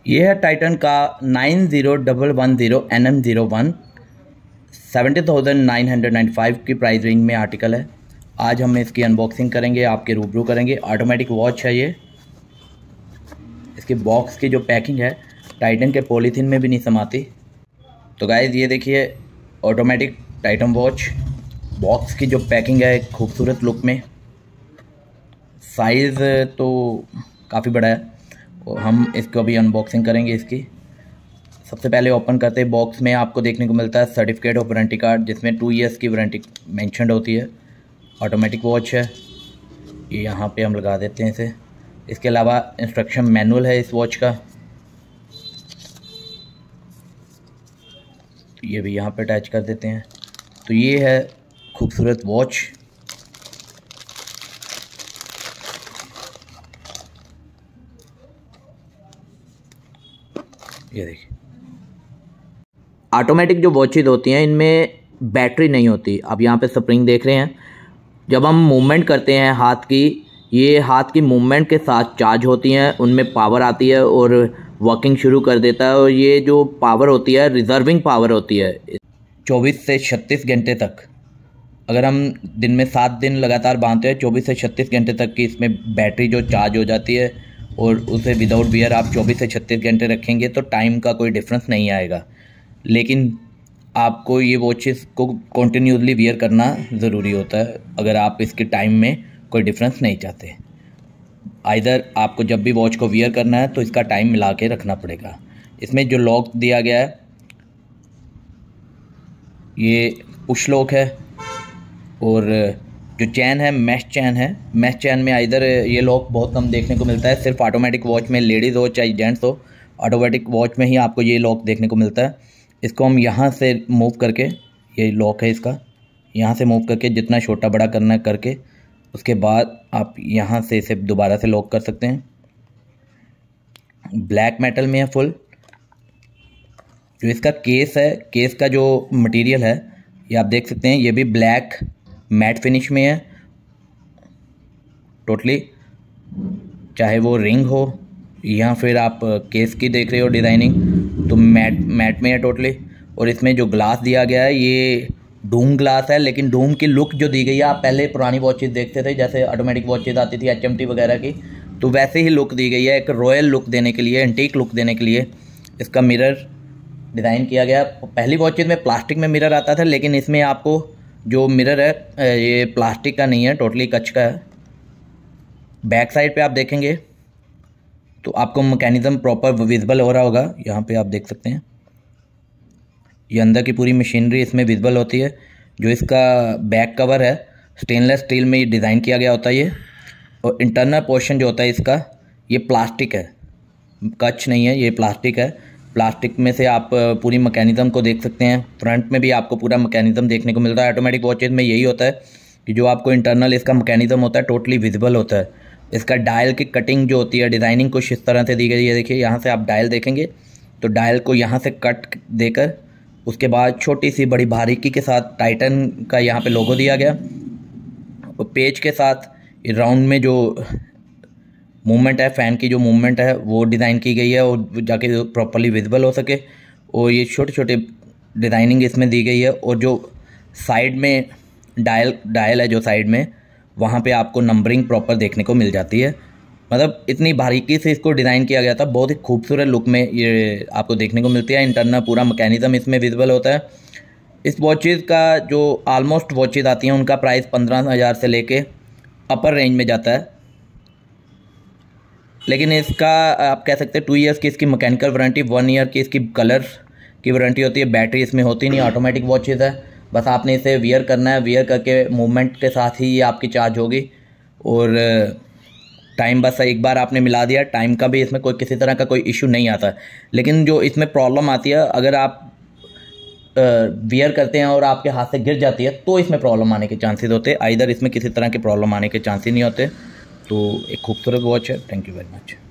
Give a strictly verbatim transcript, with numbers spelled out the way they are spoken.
ये है टाइटन का nine zero one one zero N M zero one seventy thousand nine hundred ninety five की price range में article है। आज हम इसकी अनबॉक्सिंग करेंगे, आपके रूबरू करेंगे। ऑटोमेटिक वॉच है ये। इसकी बॉक्स की जो पैकिंग है टाइटन के पॉलीथीन में भी नहीं समाती। तो गाइस ये देखिए ऑटोमेटिक टाइटन वॉच। बॉक्स की जो पैकिंग है खूबसूरत लुक में। साइज़ तो काफ़ी बड़ा है और हम इसको अभी अनबॉक्सिंग करेंगे इसकी। सबसे पहले ओपन करते हैं। बॉक्स में आपको देखने को मिलता है सर्टिफिकेट ऑफ वारंटी कार्ड, जिसमें टू इयर्स की वारंटी मेंशन्ड होती है। ऑटोमेटिक वॉच है ये, यहाँ पे हम लगा देते हैं इसे। इसके अलावा इंस्ट्रक्शन मैनुअल है इस वॉच का, ये भी यहाँ पे अटैच कर देते हैं। तो ये है खूबसूरत वॉच। ये देखिए ऑटोमेटिक जो वॉचेज होती हैं इनमें बैटरी नहीं होती। अब यहाँ पे स्प्रिंग देख रहे हैं, जब हम मूवमेंट करते हैं हाथ की, ये हाथ की मूवमेंट के साथ चार्ज होती हैं, उनमें पावर आती है और वर्किंग शुरू कर देता है। और ये जो पावर होती है रिजर्विंग पावर होती है चौबीस से छत्तीस घंटे तक। अगर हम दिन में सात दिन लगातार बांधते हैं, चौबीस से छत्तीस घंटे तक की इसमें बैटरी जो चार्ज हो जाती है और उसे विदाउट वियर आप चौबीस से छत्तीस घंटे रखेंगे तो टाइम का कोई डिफरेंस नहीं आएगा। लेकिन आपको ये वॉचेस को कॉन्टीन्यूसली वियर करना ज़रूरी होता है अगर आप इसके टाइम में कोई डिफरेंस नहीं चाहते। आइदर आपको जब भी वॉच को वियर करना है तो इसका टाइम मिला के रखना पड़ेगा। इसमें जो लॉक दिया गया है ये पुश लॉक है और जो चैन है मैश चैन है। मैश चैन में आइदर ये लॉक बहुत कम देखने को मिलता है, सिर्फ ऑटोमेटिक वॉच में, लेडीज़ हो चाहे जेंट्स हो, ऑटोमेटिक वॉच में ही आपको ये लॉक देखने को मिलता है। इसको हम यहाँ से मूव करके, ये लॉक है इसका, यहाँ से मूव करके जितना छोटा बड़ा करना है करके उसके बाद आप यहाँ से इसे दोबारा से लॉक कर सकते हैं। ब्लैक मेटल में है फुल। जो इसका केस है, केस का जो मटेरियल है ये आप देख सकते हैं, ये भी ब्लैक मैट फिनिश में है टोटली। चाहे वो रिंग हो या फिर आप केस की देख रहे हो डिज़ाइनिंग, तो मैट मैट में है टोटली। और इसमें जो ग्लास दिया गया है ये डूम ग्लास है, लेकिन डूम की लुक जो दी गई है, आप पहले पुरानी वॉचेस देखते थे जैसे ऑटोमेटिक वॉचेस आती थी एच एम टी वगैरह की, तो वैसे ही लुक दी गई है। एक रॉयल लुक देने के लिए, एंटीक लुक देने के लिए इसका मिरर डिज़ाइन किया गया। पहली वॉचेस में प्लास्टिक में मिरर आता था, लेकिन इसमें आपको जो मिरर है ये प्लास्टिक का नहीं है, टोटली कच का है। बैक साइड पे आप देखेंगे तो आपको मैकेनिज्म प्रॉपर विजिबल हो रहा होगा। यहाँ पे आप देख सकते हैं ये अंदर की पूरी मशीनरी इसमें विजिबल होती है। जो इसका बैक कवर है स्टेनलेस स्टील में डिज़ाइन किया गया होता है ये। और इंटरनल पोर्शन जो होता है इसका ये प्लास्टिक है, कच नहीं है, ये प्लास्टिक है। प्लास्टिक में से आप पूरी मैकेनिज्म को देख सकते हैं। फ्रंट में भी आपको पूरा मैकेनिज्म देखने को मिलता है। ऑटोमेटिक वॉचेज में यही होता है कि जो आपको इंटरनल इसका मैकेनिज्म होता है टोटली विजिबल होता है। इसका डायल की कटिंग जो होती है, डिज़ाइनिंग कुछ इस तरह से दी गई है। देखिए यहाँ से आप डायल देखेंगे तो डायल को यहाँ से कट देकर उसके बाद छोटी सी बड़ी बारीकी के साथ टाइटन का यहाँ पे लोगो दिया गया और पेज के साथ राउंड में जो मूवमेंट है, फ़ैन की जो मूवमेंट है वो डिज़ाइन की गई है और जाके प्रॉपर्ली विजिबल हो सके। और ये छोटे छोटे डिज़ाइनिंग इसमें दी गई है। और जो साइड में डायल डायल है जो साइड में, वहाँ पे आपको नंबरिंग प्रॉपर देखने को मिल जाती है। मतलब इतनी बारीकी से इसको डिज़ाइन किया गया था, बहुत ही खूबसूरत लुक में ये आपको देखने को मिलती है। इंटरनल पूरा मैकेनिज्म इसमें विजिबल होता है। इस वॉचेज़ का जो ऑलमोस्ट वॉचेज़ आती हैं उनका प्राइस पंद्रह हज़ार से लेके अपर रेंज में जाता है। लेकिन इसका आप कह सकते हैं टू इयर्स की इसकी मैकेनिकल वारंटी, वन ईयर की इसकी कलर की वारंटी होती है। बैटरी इसमें होती नहीं, ऑटोमेटिक वॉचेज़ है। बस आपने इसे वियर करना है, वियर करके मूवमेंट के साथ ही ये आपकी चार्ज होगी। और टाइम बस एक बार आपने मिला दिया, टाइम का भी इसमें कोई किसी तरह का कोई इशू नहीं आता। लेकिन जो इसमें प्रॉब्लम आती है, अगर आप वियर करते हैं और आपके हाथ से गिर जाती है तो इसमें प्रॉब्लम आने के चांसेस होते हैं। आइदर इसमें किसी तरह की प्रॉब्लम आने के चांसेस नहीं होते। तो एक खूबसूरत वॉच है। Thank you very much.